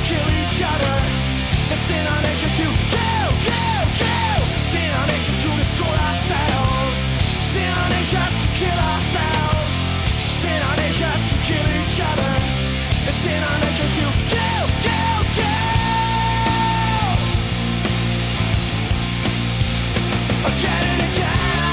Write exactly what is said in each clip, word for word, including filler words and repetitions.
kill each other. It's in our nature to kill, kill, kill. It's in our nature to destroy ourselves. It's in our nature to kill ourselves. It's in our nature to kill each other. It's in our nature to kill, kill, kill. Again and again.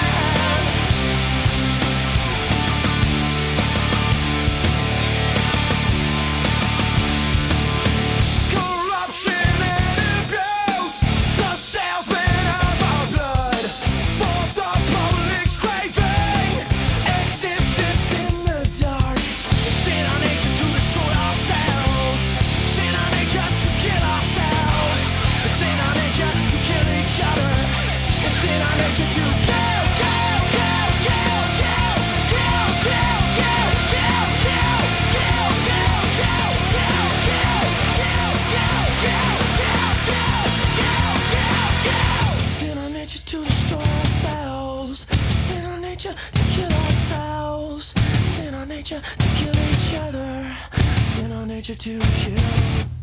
To destroy ourselves. It's in our nature to kill ourselves. It's in our nature to kill each other. It's in our nature to kill.